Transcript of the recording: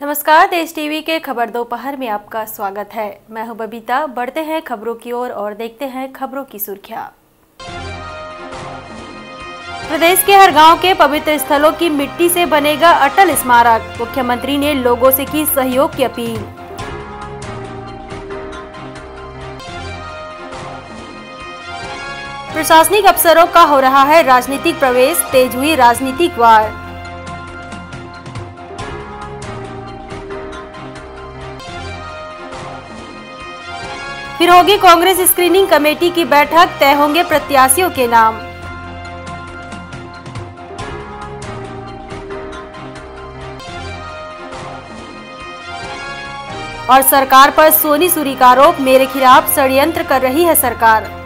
नमस्कार, देश टीवी के खबर दोपहर में आपका स्वागत है। मैं हूं बबीता। बढ़ते हैं खबरों की ओर और देखते हैं खबरों की सुर्खियां। प्रदेश के हर गांव के पवित्र स्थलों की मिट्टी से बनेगा अटल स्मारक। मुख्यमंत्री ने लोगों से की सहयोग की अपील। प्रशासनिक अफसरों का हो रहा है राजनीतिक प्रवेश, तेज हुई राजनीतिक वार। फिर होगी कांग्रेस स्क्रीनिंग कमेटी की बैठक, तय होंगे प्रत्याशियों के नाम। और सरकार पर सोनी सूरी का आरोप, मेरे खिलाफ षड्यंत्र कर रही है सरकार।